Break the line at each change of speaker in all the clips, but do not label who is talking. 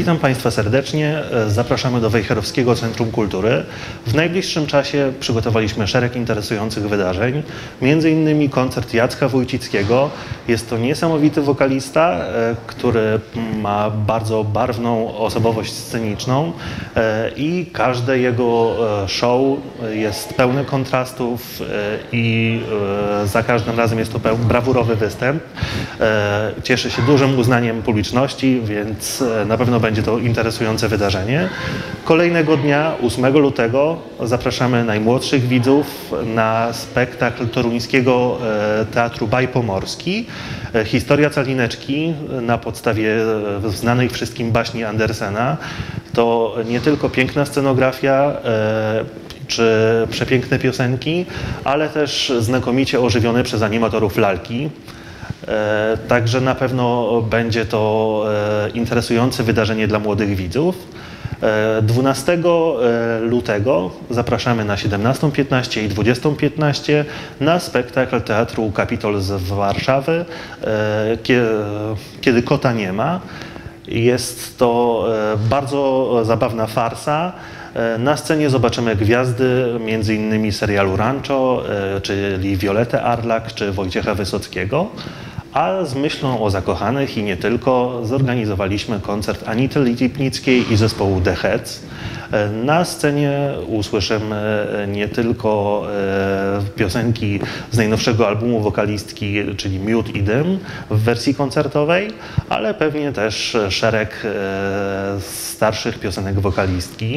Witam Państwa serdecznie. Zapraszamy do Wejherowskiego Centrum Kultury. W najbliższym czasie przygotowaliśmy szereg interesujących wydarzeń, między innymi koncert Jacka Wójcickiego. Jest to niesamowity wokalista, który ma bardzo barwną osobowość sceniczną i każde jego show jest pełne kontrastów i za każdym razem jest to brawurowy występ. Cieszy się dużym uznaniem publiczności, więc na pewno będzie to interesujące wydarzenie. Kolejnego dnia, 8 lutego, zapraszamy najmłodszych widzów na spektakl toruńskiego Teatru Baj Pomorski. Historia Calineczki na podstawie znanej wszystkim baśni Andersena. To nie tylko piękna scenografia czy przepiękne piosenki, ale też znakomicie ożywione przez animatorów lalki. Także na pewno będzie to interesujące wydarzenie dla młodych widzów. 12 lutego zapraszamy na 17:15 i 20:15 na spektakl Teatru Kapitol z Warszawy, Kiedy kota nie ma. Jest to bardzo zabawna farsa. Na scenie zobaczymy gwiazdy m.in. serialu Rancho, czyli Violetę Arlak czy Wojciecha Wysockiego. A z myślą o zakochanych i nie tylko zorganizowaliśmy koncert Anity Lipnickiej i zespołu The Heads. Na scenie usłyszymy nie tylko piosenki z najnowszego albumu wokalistki, czyli Miód i Dym w wersji koncertowej, ale pewnie też szereg starszych piosenek wokalistki.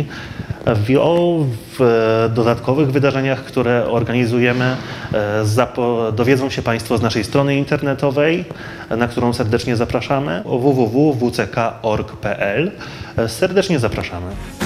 W dodatkowych wydarzeniach, które organizujemy, dowiedzą się Państwo z naszej strony internetowej, na którą serdecznie zapraszamy, www.wck.org.pl. Serdecznie zapraszamy.